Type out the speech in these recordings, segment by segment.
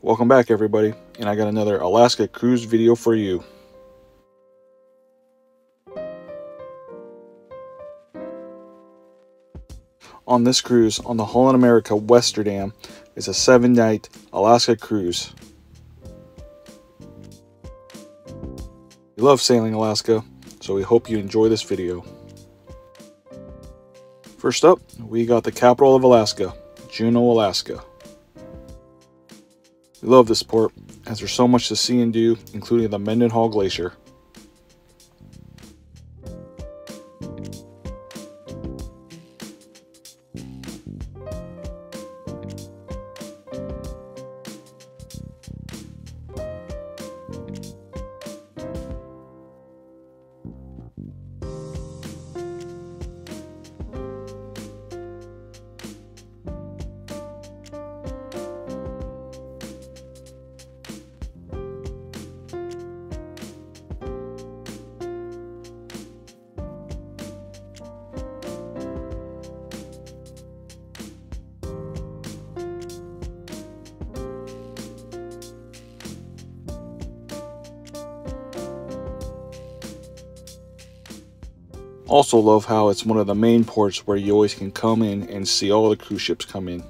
Welcome back, everybody, and I got another Alaska cruise video for you. On this cruise on the Holland America Westerdam is a 7-night Alaska cruise. We love sailing Alaska, so we hope you enjoy this video. First up, we got the capital of Alaska, Juneau, Alaska. We love this port as there's so much to see and do, including the Mendenhall Glacier. Also love how it's one of the main ports where you always can come in and see all the cruise ships come in.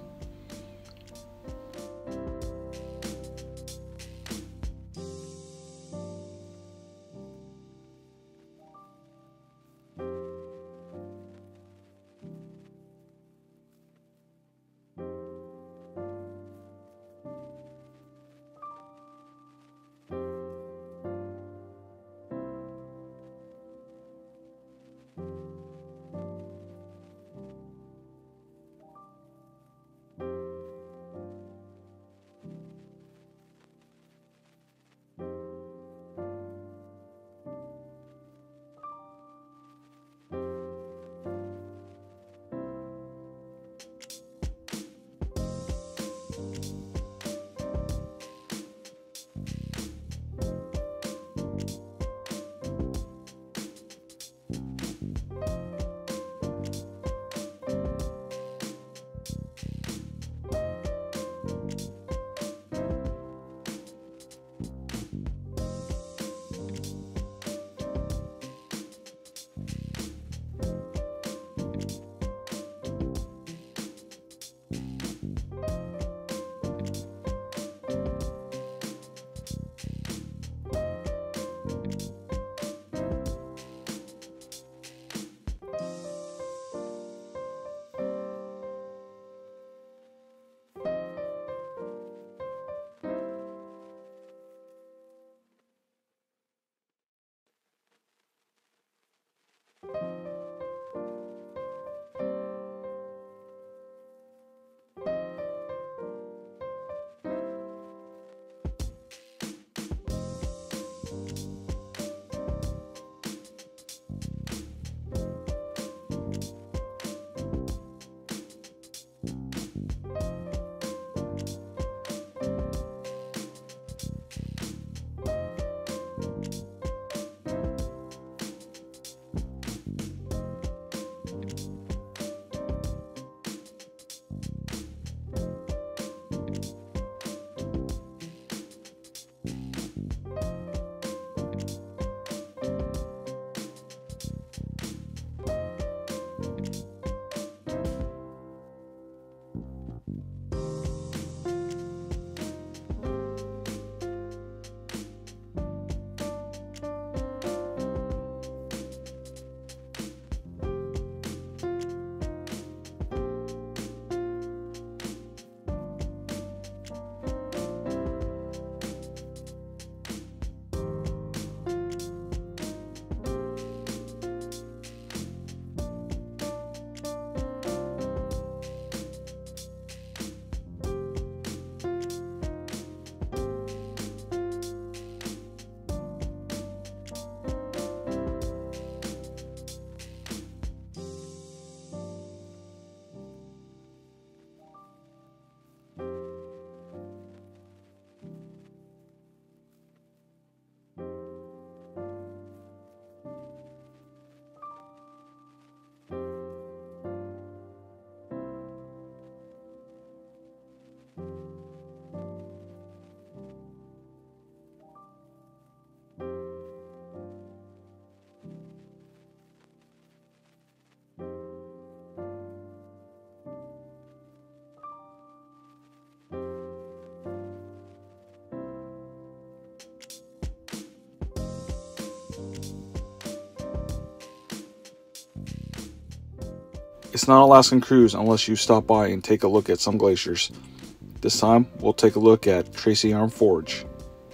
It's not Alaskan cruise unless you stop by and take a look at some glaciers. This time, we'll take a look at Tracy Arm Forge.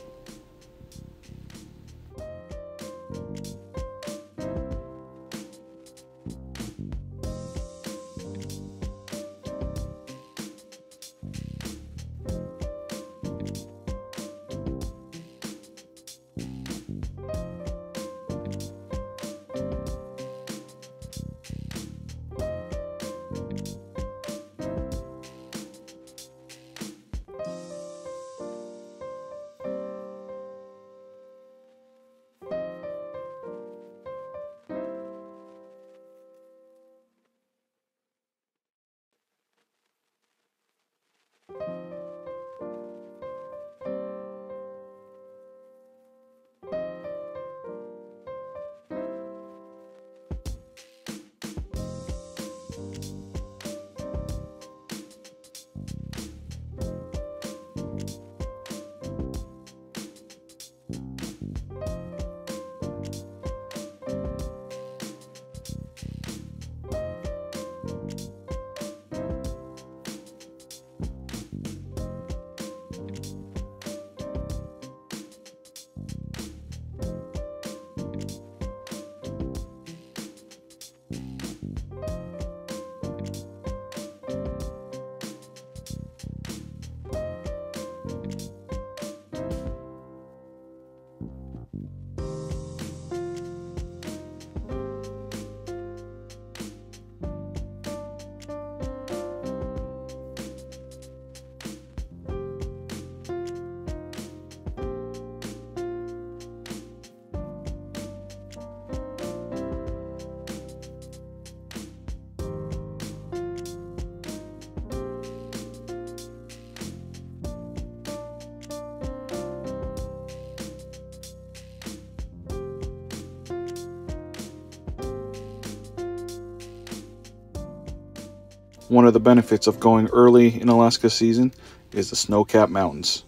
One of the benefits of going early in Alaska season is the snow-capped mountains.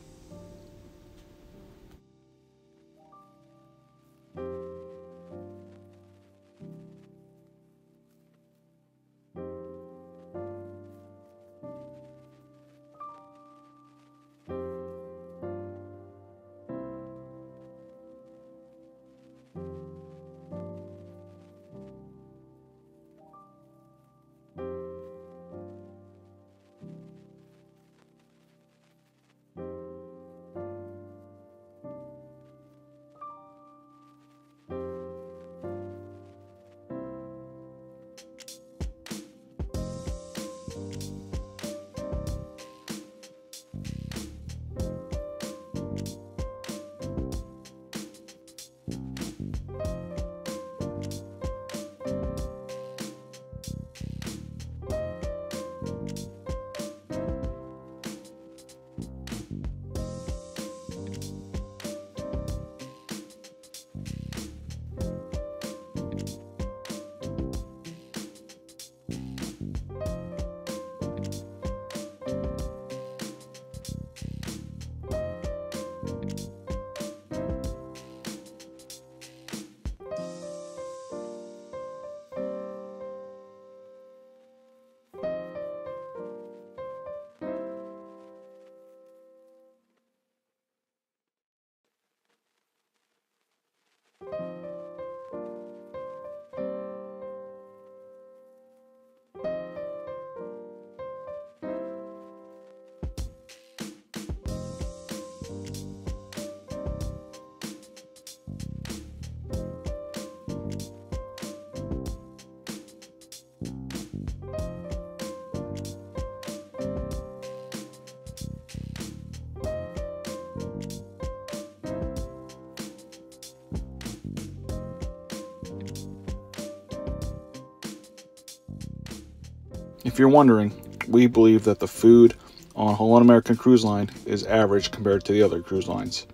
If you're wondering, we believe that the food on Holland American Cruise Line is average compared to the other cruise lines.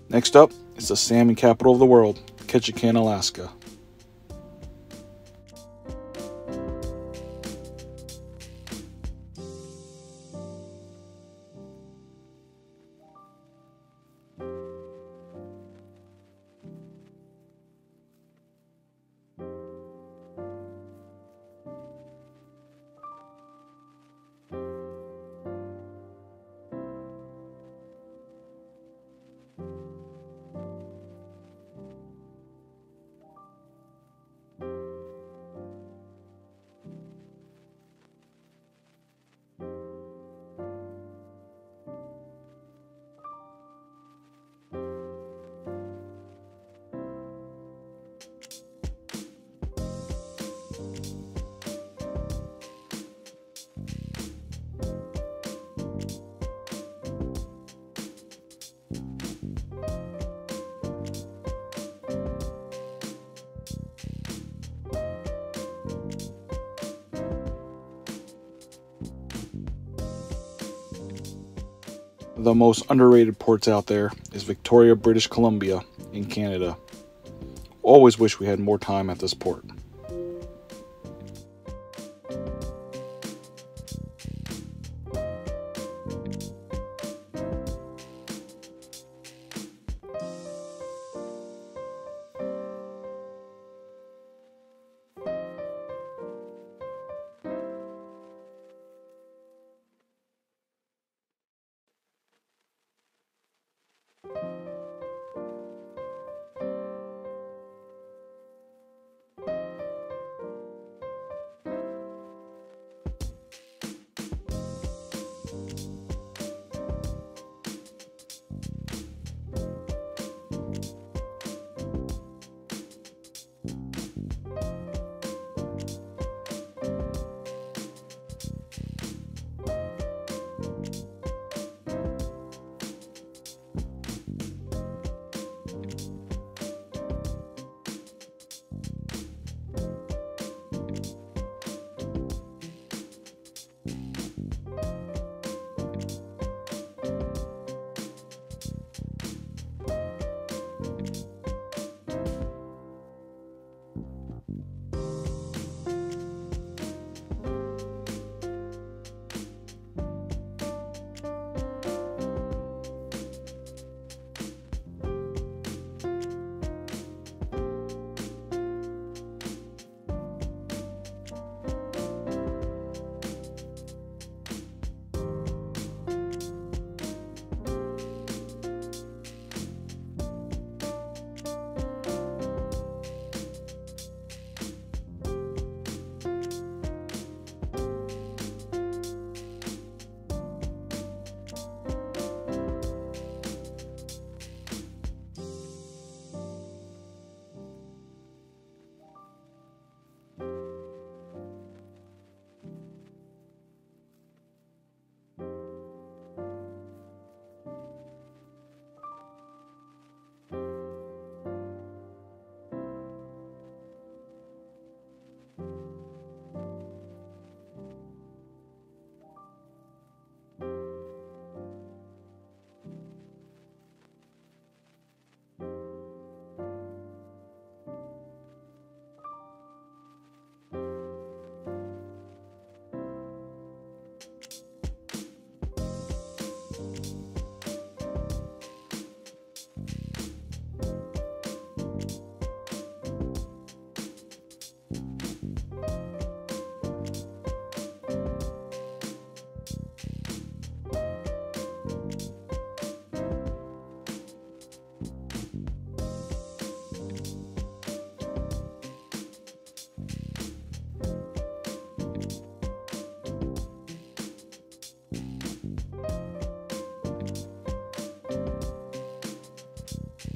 Next up is the salmon capital of the world, Ketchikan, Alaska. The most underrated ports out there is Victoria, British Columbia in Canada. Always wish we had more time at this port.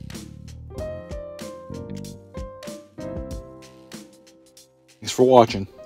Thanks for watching.